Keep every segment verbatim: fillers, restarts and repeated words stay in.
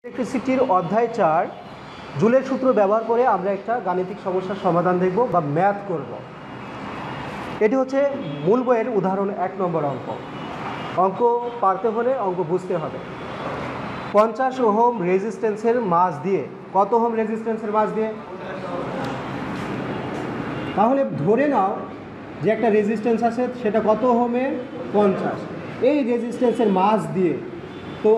ইলেকট্রিসিটির অধ্যায় চার জুলের সূত্র ব্যবহার করে আমরা একটা গাণিতিক সমস্যার সমাধান দেখব বা ম্যাথ করব। এটি হচ্ছে মূল বইয়ের উদাহরণ এক নম্বর অঙ্ক। অঙ্ক পারতে হলে অঙ্ক বুঝতে হবে। পঞ্চাশ ওহম রেজিস্ট্যান্সের মাস দিয়ে, কত ওহম রেজিস্ট্যান্সের মাস দিয়ে? তাহলে ধরে নাও যে একটা রেজিস্ট্যান্স আছে, সেটা কত ওহমের? পঞ্চাশ। এই রেজিস্ট্যান্সের মাস দিয়ে তো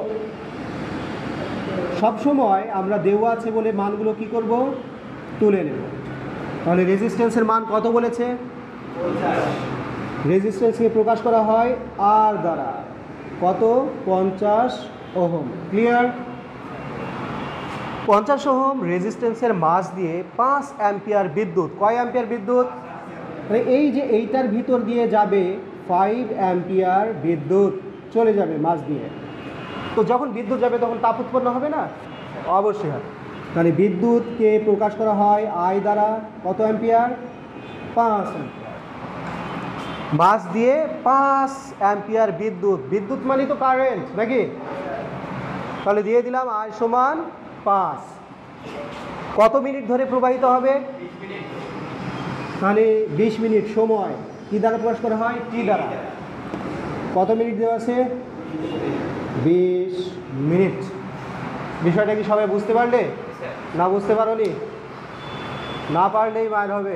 সবসময় আমরা দেওয়া আছে বলে মানগুলো কি করব? তুলে নেব। তাহলে রেজিস্ট্যান্সের মান কত বলেছে? রেজিস্ট্যান্সকে প্রকাশ করা হয় আর দ্বারা। কত? পঞ্চাশ ওহম। ক্লিয়ার? পঞ্চাশ ওহম রেজিস্ট্যান্সের মাস দিয়ে পাঁচ অ্যাম্পিয়ার বিদ্যুৎ, কয় অ্যাম্পিয়ার বিদ্যুৎ? মানে এই যে এইটার ভিতর দিয়ে যাবে ফাইভ অ্যাম্পিয়ার বিদ্যুৎ চলে যাবে মাস দিয়ে। তো যখন বিদ্যুৎ যাবে তখন তাপ উৎপন্ন হবে না? অবশ্যই হবে। তাহলে বিদ্যুৎকে প্রকাশ করা হয় আই দ্বারা। কত অ্যাম্পিয়ার? পাঁচ অ্যাম্পিয়ার। মাস দিয়ে পাঁচ অ্যাম্পিয়ার বিদ্যুৎ। বিদ্যুৎ মানে তো কারেন্ট নাকি? তাহলে দিয়ে দিলাম আই সমান পাঁচ। কত মিনিট ধরে প্রবাহিত হবে? তাহলে বিশ মিনিট সময় কি দ্বারা প্রকাশ করা হয়? টি দ্বারা। কত মিনিট দেওয়া আছে? বিশ মিনিট। বিষয়টা কি সবাই বুঝতে পারলে? না বুঝতে পারোনি? না পারলেই মার হবে।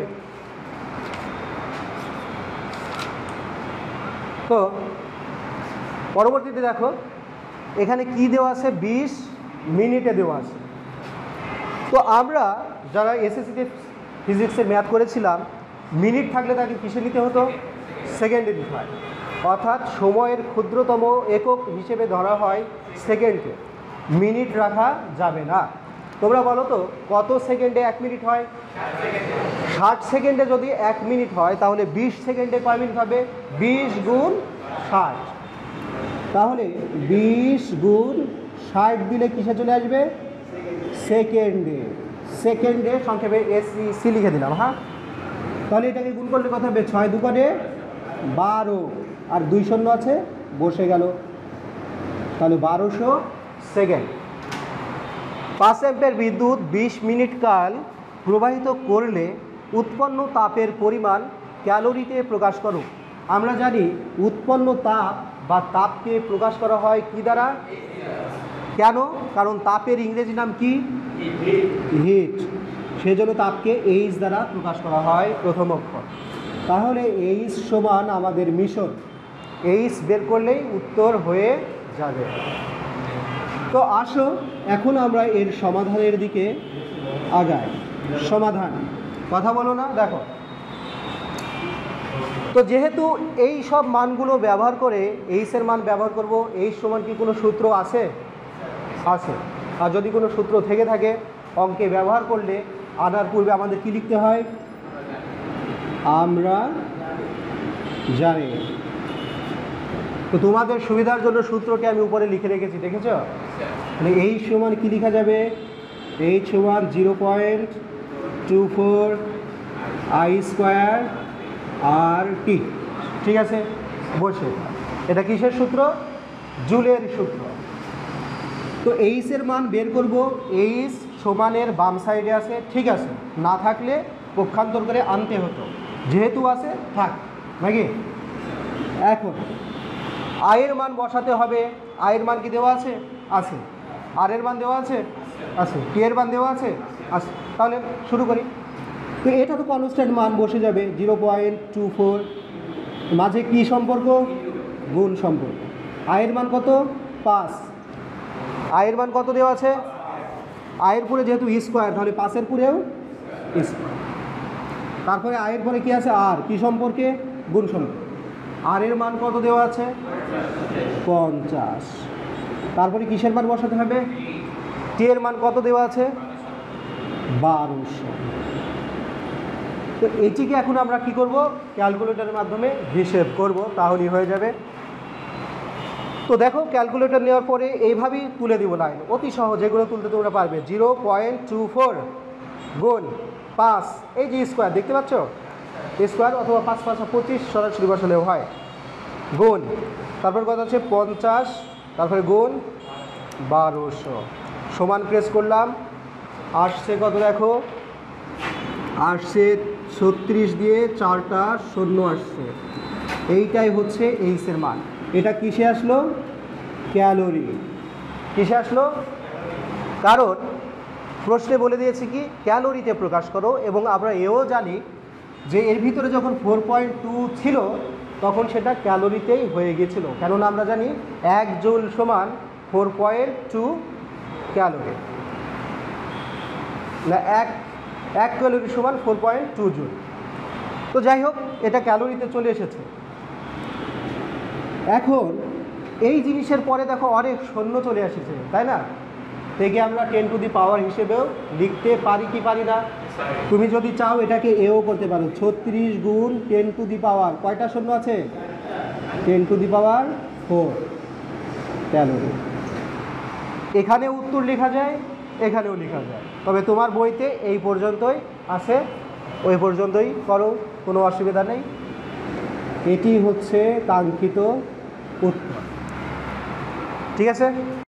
তো পরবর্তীতে দেখো এখানে কি দেওয়া আছে? বিশ মিনিটে দেওয়া আছে। তো আমরা যারা এসএসসিতে ফিজিক্সের ম্যাথ করেছিলাম, মিনিট থাকলে তাকে কিসে নিতে হতো? সেকেন্ডে নিতে হয়। অর্থাৎ সময়ের ক্ষুদ্রতম একক হিসেবে ধরা হয় সেকেন্ডকে, মিনিট রাখা যাবে না। তোমরা বলো তো কত সেকেন্ডে এক মিনিট হয়? ষাট সেকেন্ডে যদি এক মিনিট হয় তাহলে বিশ সেকেন্ডে কয় মিনিট হবে? বিশ গুণ ষাট। তাহলে বিশ গুণ ষাট দিলে কিসে চলে আসবে? সেকেন্ডে। সেকেন্ডে সংক্ষেপে এসি সি লিখে দিলাম। হ্যাঁ, তাহলে এটাকে গুণ করলে কত হবে? ছয় দুগুণে বারো, আর দুই শূন্য আছে বসে গেল। তাহলে বারোশো সেকেন্ড। পাঁচ অ্যাম্পিয়ার বিদ্যুৎ বিশ মিনিট কাল প্রবাহিত করলে উৎপন্ন তাপের পরিমাণ ক্যালোরিতে প্রকাশ করো। আমরা জানি উৎপন্ন তাপ বা তাপকে প্রকাশ করা হয় কি দ্বারা? কেন? কারণ তাপের ইংরেজি নাম কি? হিট। সেজন্য তাপকে এইচ দ্বারা প্রকাশ করা হয় প্রথম অক্ষর। তাহলে এইচ সমান আমাদের মিশন। এইচ বের করলেই উত্তর হয়ে যাবে। তো আসো এখন আমরা এর সমাধানের দিকে আগাই। সমাধান কথা বলো না? দেখো, তো যেহেতু এই সব মানগুলো ব্যবহার করে এইচের মান ব্যবহার করব, এইচ সমান কি কোনো সূত্র আছে? আছে। আর যদি কোনো সূত্র থেকে থাকে অঙ্কে ব্যবহার করলে আনার পূর্বে আমাদের কি লিখতে হয়? আমরা জানি। তো তোমাদের সুবিধার জন্য সূত্রটি আমি উপরে লিখে রেখেছি, দেখেছ? মানে এইচ সমান কি লেখা যাবে? এইচ সমান zero point two four I square R T. ঠিক আছে, বসে। এটা কিসের সূত্র? জুলের সূত্র। তো এইচের মান বের করব। এইচ সমানের বাম সাইডে আছে, ঠিক আছে। না থাকলে পক্ষান্তর করে আনতে হতো, যেহেতু আছে থাক নাকি। এখন আয়ের মান বসাতে হবে। আয়ের মান কি দেওয়া আছে? আছে। আর এর মান দেওয়া আছে? আছে। টি এর মান দেওয়া আছে? আছে। তাহলে শুরু করি। তো এটা তো কনস্ট্যান্ট মান বসে যাবে, জিরো পয়েন্ট টু ফোর। মাঝে কি সম্পর্ক? গুণ সম্পর্ক। আয়ের মান কত? পাঁচ। আয়ের মান কত দেওয়া আছে? আয়ের পরে যেহেতু স্কোয়ার, তাহলে পাঁচের পরেও স্কোয়ার। তারপরে আয়ের পরে কি আছে? আর কি সম্পর্কে? গুণ সম্পর্কে। আর এর মান কত দেওয়া আছে? পঞ্চাশ। তারপরে কিসের মান বসাতে হবে? টি এর মান কত দেওয়া আছে? বারোশো। তো এটিকে এখন আমরা কি করব? ক্যালকুলেটরের মাধ্যমে হিসেব করব, তাহলেই হয়ে যাবে। তো দেখো, ক্যালকুলেটর নেওয়ার পরে এইভাবেই তুলে দিব লাইন, অতি সহজ। যেগুলো তুলতে তোমরা পারবে। জিরো পয়েন্ট টু ফোর গুণ পাঁচ, এই যে স্কোয়ার দেখতে পাচ্ছ, স্কোয়ার অথবা পাঁচ পাঁচ পঁচিশ সরাসরি বসালেও হয়। গুণ, তারপর কত আছে? পঞ্চাশ, তারপরে গুণ বারোশো সমান প্রেস করলাম, আসছে কত দেখো, আসছে ছত্রিশ দিয়ে চারটা শূন্য আসছে, এইটাই হচ্ছে এইচের মান। এটা কিসে আসলো? ক্যালোরি। কিসে আসলো? কারণ প্রশ্নে বলে দিয়েছে কি ক্যালোরিতে প্রকাশ করো, এবং আমরা এও জানি যে এর ভিতরে যখন ফোর পয়েন্ট টু ছিল তখন সেটা ক্যালোরিতেই হয়ে গিয়েছিল, কেননা আমরা জানি এক জুল সমান ফোর পয়েন্ট টু ক্যালোরি, না এক এক ক্যালোরি সমান ফোর পয়েন্ট টু জুল। তো যাই হোক, এটা ক্যালোরিতে চলে এসেছে। এখন এই জিনিসের পরে দেখো অনেক শূন্য চলে এসেছে, তাই না? থেকে আমরা টেন টু দি পাওয়ার হিসেবেও লিখতে পারি কি পারি না? তুমি যদি চাও এটাকে এও করতে পারো, ছত্রিশ গুণ টেন টু দি পাওয়ার, কয়টা শূন্য আছে? Ten to the power four calorie. এখানে উত্তর লেখা যায়, এখানেও লেখা যায়, তবে তোমার বইতে এই পর্যন্তই আছে, ওই পর্যন্তই করো, কোনো অসুবিধা নেই। এটি হচ্ছে কাঙ্ক্ষিত উত্তর। ঠিক আছে।